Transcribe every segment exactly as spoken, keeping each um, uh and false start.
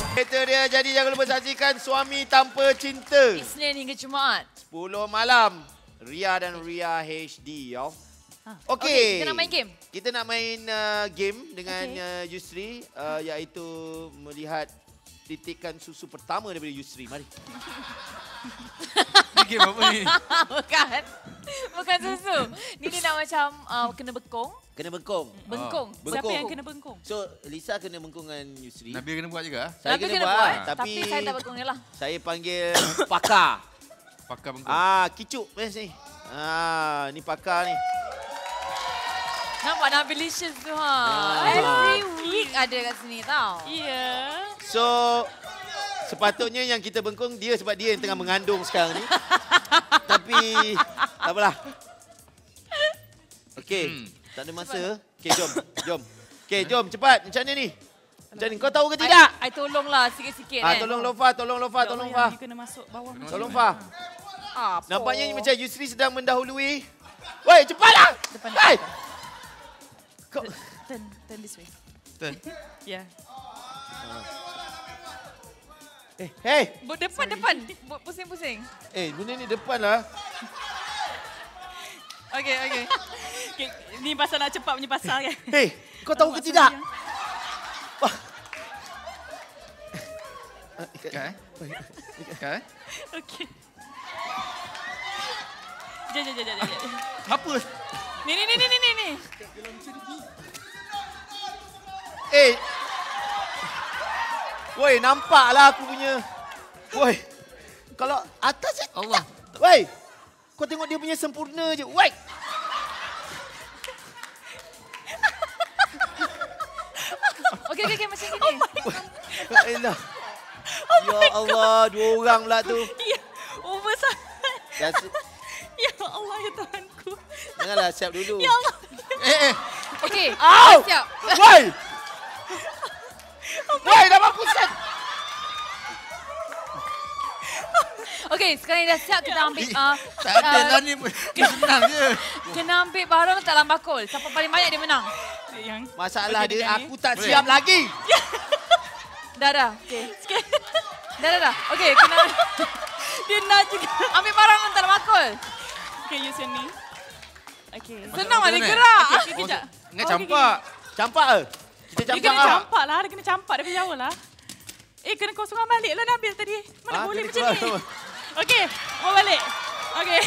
Itu dia. Jadi jangan lupa saksikan Suami Tanpa Cinta. Isnin hingga Jumaat. sepuluh malam. Ria dan Ria H D. Yo. Okey. Okay, kita nak main game. Kita nak main uh, game dengan okay. uh, Yusri. Uh, iaitu melihat titikan susu pertama daripada Yusri. Mari. Game apa ni? Bukan. Bukan susu. Ni dia nak macam uh, kena bekong. Kena bengkong. Bengkong. Oh. Siapa Bengkong. yang kena bengkong? So, Lisa kena bengkong dengan Yusri. Nabil kena buat juga? Saya Nabil kena, kena buat, buat. Tapi, Tapi saya tak bengkong je lah. Saya panggil pakar. Pakar bengkong. Ah, kicuk best ni. Ah, ni pakar ni. Nampak Nabilicious tu ha. Ah. Every week ada kat sini tau. Ya. Yeah. So, sepatutnya yang kita bengkong dia sebab dia yang tengah mengandung sekarang ni. Tapi, tak apalah. Okey, hmm. tak ada masa. Okey, jom. Jom. Okey, jom cepat. Macam mana ni? Macam ni, kau tahu ke tidak? I, I tolonglah sikit-sikit Ah, kan. tolong Lofa, tolong Lofa, tolong Lofa. You kena masuk bawah. Tolong Fa. Apa? Nampaknya ni macam Yusri sedang mendahului. Woi, cepatlah. Depan. Hai. Kau Turn, turn this way. Turn. Ya. Yeah. Eh, hey. Buat depan, depan. Buat pusing-pusing. Eh, benda ni depan lah. Okey, okey. Okay, ni pasal nak cepat punya pasal kan. Hei, kau tahu ke tidak? Wah. Ikat eh? Ikat eh? Okey. Jom, jom, jom, jom, jom. Apa? Ni, ni, ni, ni, ni, ni. Eh. Woi, nampaklah aku punya. Woi. Kalau atas je. Allah. Woi. Kau tengok dia punya sempurna je. Woi. Okey, okey, okay, macam gini. Oh Elah. Oh ya Allah, dua orang pula tu. Ya, over sangat. Biasa. Ya Allah, ya Tuhanku. Janganlah, siap dulu. Ya Allah. Eh, eh. Okey, Au! siap. Woi. Woi, dah mampu set. Okey, sekarang dah siap kita ambil. Uh, Tak ada lah ni. Senang je. Kena ambil barang dalam bakul. Siapa paling banyak dia menang. Yang Masalah Okey, dia, dengan aku ni. tak Boleh? siap lagi. Dah, dah. Okey. Dah, dah, dah. Okey, kena dia nak juga. ambil barang dalam bakul. Okey, use yang ni. Okey. Senang lah dia macam mana? gerak. Okey, okey, kejap. Ingat Oh, campak. Campak ke? Kita Dia campak kena lah. campak lah. Dia kena campak daripada jauh lah. Eh, kena kosongan balik lah Nabil tadi. Mana Ah, boleh kena macam ni? keluar. Okey, mau balik. Okey.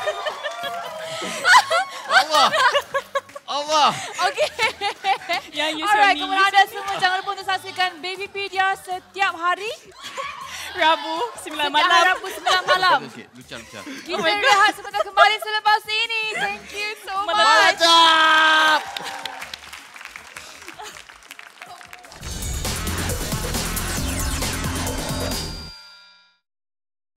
Allah. Allah. Okey. Yang use Alright, yang ni. kepada anda semua jangan lupa untuk saksikan Babypedia setiap hari. Rabu, sembilan Setiap malam. Rabu sembilan malam. Sikit, lucah, lucah. Kita rehat sebentar kembali selepas ini. Thank you.